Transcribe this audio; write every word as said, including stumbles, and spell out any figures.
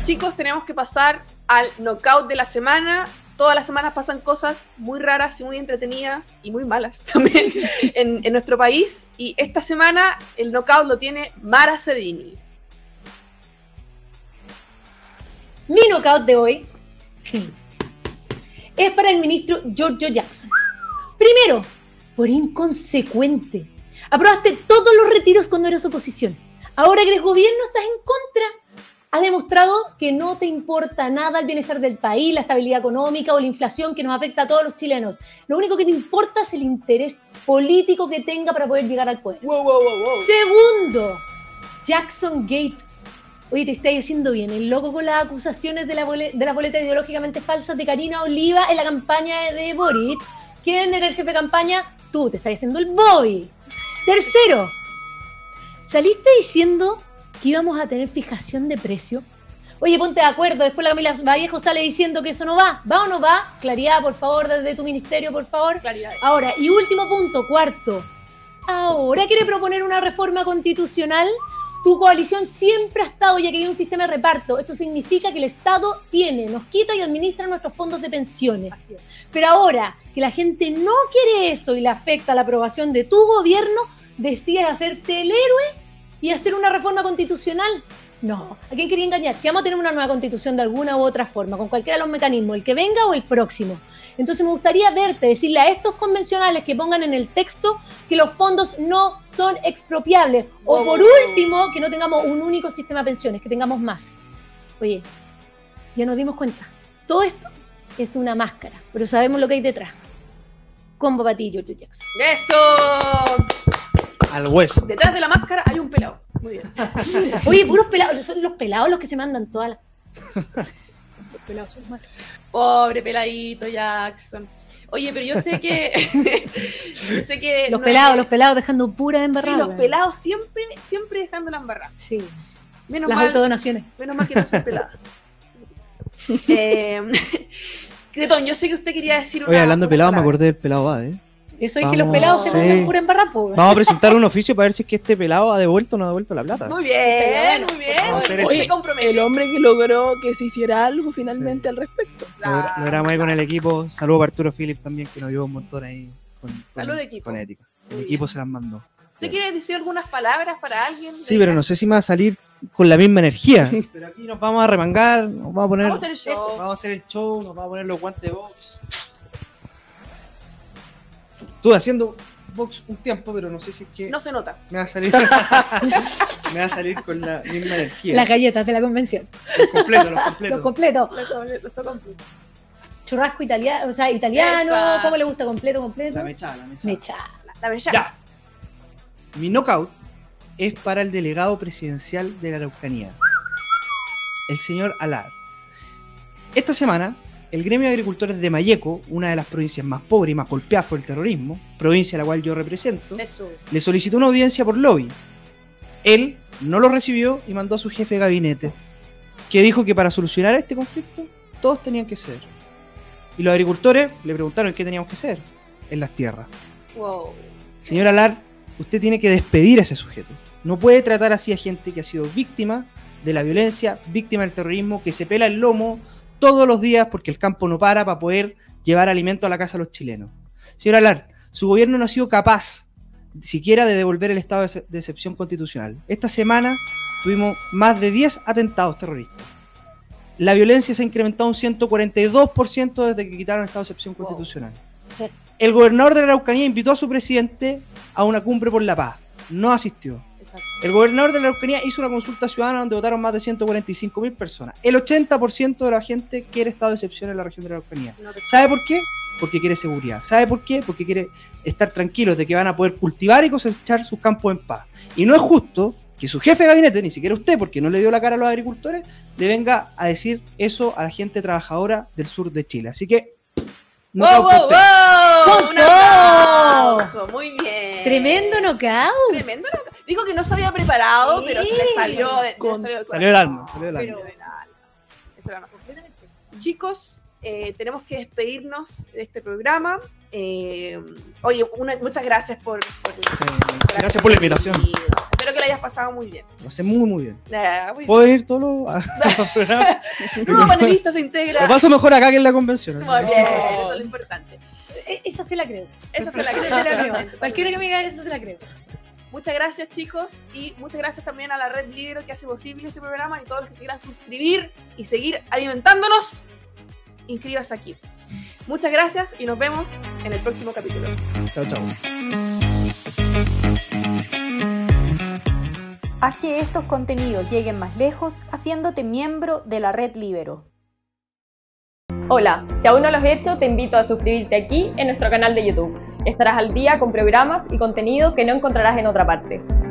Chicos, tenemos que pasar al knockout de la semana. Todas las semanas pasan cosas muy raras y muy entretenidas y muy malas también en, en nuestro país. Y esta semana el knockout lo tiene Mara Cedini. Mi knockout de hoy es para el ministro Giorgio Jackson. Primero, por inconsecuente. Aprobaste todos los retiros cuando eras oposición. Ahora que eres gobierno estás en contra. Has demostrado que no te importa nada el bienestar del país, la estabilidad económica o la inflación que nos afecta a todos los chilenos. Lo único que te importa es el interés político que tenga para poder llegar al poder. Wow, wow, wow, wow. Segundo, Jackson Gate. Oye, te estáis haciendo bien. El loco con las acusaciones de la, boleta, de las boletas ideológicamente falsas de Karina Oliva en la campaña de Boric. ¿Quién era el jefe de campaña? Tú, te estás haciendo el Bobby. Tercero, saliste diciendo que íbamos a tener fijación de precio. Oye, ponte de acuerdo, después la Camila Vallejo sale diciendo que eso no va. ¿Va o no va? Claridad, por favor, desde tu ministerio, por favor. Claridad. Ahora, y último punto, cuarto. Ahora quiere proponer una reforma constitucional. Tu coalición siempre ha estado ya que hay un sistema de reparto. Eso significa que el Estado tiene, nos quita y administra nuestros fondos de pensiones. Así es. Pero ahora que la gente no quiere eso y le afecta la aprobación de tu gobierno, decides hacerte el héroe y hacer una reforma constitucional. No, ¿a quién quería engañar? Si vamos a tener una nueva constitución de alguna u otra forma, con cualquiera de los mecanismos, el que venga o el próximo. Entonces me gustaría verte, decirle a estos convencionales que pongan en el texto que los fondos no son expropiables. O por último, que no tengamos un único sistema de pensiones, que tengamos más. Oye, ya nos dimos cuenta. Todo esto es una máscara, pero sabemos lo que hay detrás. Combo para ti, Giorgio Jackson. ¡Esto! Al hueso. Detrás de la máscara hay un pelado. Muy bien. Oye, puros pelados, son los pelados los que se mandan todas las... Los pelados son malos. Pobre peladito Jackson. Oye, pero yo sé que... yo sé que... Los no pelados, es... los pelados dejando pura embarrada. Sí, los pelados siempre, siempre dejando la embarrada. Sí. Menos Las mal, autodonaciones. menos mal que no soy pelada. eh, Cretón, yo sé que usted quería decir una... Oye, hablando de pelado, me palabra. acordé del pelado Bad, ¿eh? Eso dije, Vamos, los pelados se sí. mandan pura embarrada, po. Vamos a presentar un oficio para ver si es que este pelado ha devuelto o no ha devuelto la plata. Muy bien, muy bien. Vamos a hacer eso. Oye, se compromete. El hombre que logró que se hiciera algo finalmente Sí. al respecto. Lo logramos ahí con el equipo. Saludos para Arturo Philip también, que nos ayudó un montón ahí con, con, Salud, equipo. con ética. El Muy equipo bien. se las mandó. ¿Usted quiere decir algunas palabras para alguien? Sí, pero no sé si me va a salir con la misma energía. Pero aquí nos vamos a remangar, nos vamos a poner, Vamos a hacer el show. vamos a hacer el show, nos vamos a poner los guantes de box. Estuve haciendo box un tiempo, pero no sé si es que No se nota. me va a salir me va a salir con la misma energía. Las galletas de la convención. Los completos, los completos. Los completos. Esto completo. Churrasco italiano, o sea, italiano. Esa. ¿Cómo le gusta? Completo, completo. La mechada, la mechada. Mecha. La bella. Ya. Mi knockout es para el delegado presidencial de la Araucanía, el señor Alar. Esta semana, el gremio de agricultores de Malleco, una de las provincias más pobres y más golpeadas por el terrorismo, provincia a la cual yo represento, Eso. le solicitó una audiencia por lobby. Él no lo recibió y mandó a su jefe de gabinete, que dijo que para solucionar este conflicto, todos tenían que ceder. Y los agricultores le preguntaron qué teníamos que hacer en las tierras. Wow. Señor Alar, usted tiene que despedir a ese sujeto. No puede tratar así a gente que ha sido víctima de la violencia, víctima del terrorismo, que se pela el lomo todos los días porque el campo no para para poder llevar alimento a la casa de los chilenos. Señor Alar, su gobierno no ha sido capaz siquiera de devolver el estado de excepción constitucional. Esta semana tuvimos más de diez atentados terroristas. La violencia se ha incrementado un ciento cuarenta y dos por ciento desde que quitaron el estado de excepción Wow. constitucional. Sí. El gobernador de la Araucanía invitó a su presidente a una cumbre por la paz. No asistió. Exacto. El gobernador de la Araucanía hizo una consulta ciudadana donde votaron más de ciento cuarenta y cinco mil personas. El ochenta por ciento de la gente quiere estado de excepción en la región de la Araucanía. No te- ¿Sabe por qué? Porque quiere seguridad. ¿Sabe por qué? Porque quiere estar tranquilos de que van a poder cultivar y cosechar sus campos en paz. Y no es justo que su jefe de gabinete, ni siquiera usted, porque no le dio la cara a los agricultores, le venga a decir eso a la gente trabajadora del sur de Chile. Así que... ¡Wow, knockout para wow, usted. wow! ¡Con ¡Un todo! aplauso! Muy bien. Tremendo knockout. Tremendo knockout. Dijo que no se había preparado, Sí. pero se le salió, de, Con- salió del Salió del corazón. alma, salió del alma. Pero del alma. Eso era más completamente. Chicos, eh, tenemos que despedirnos de este programa. Eh, oye, una- muchas gracias por, por, Sí, gracias por la invitación. venido. Espero que la hayas pasado muy bien. Lo hace muy, muy bien. Ah, muy ¿Puedo venir todos los a- a los programas? bien. Nuevo panelista se integra. Lo paso mejor acá que en la convención. así. Muy bien, eso es lo importante. E- Esa se la creo. Esa se la Esa creo. se la creo. Cualquiera que me diga eso se la creo. Muchas gracias, chicos, y muchas gracias también a la Red Libero que hace posible este programa y todos los que se quieran suscribir y seguir alimentándonos. Inscríbase aquí. Muchas gracias y nos vemos en el próximo capítulo. Chao, chao. Haz que estos contenidos lleguen más lejos haciéndote miembro de la Red Libero. Hola, si aún no lo has hecho, te invito a suscribirte aquí en nuestro canal de YouTube. Estarás al día con programas y contenido que no encontrarás en otra parte.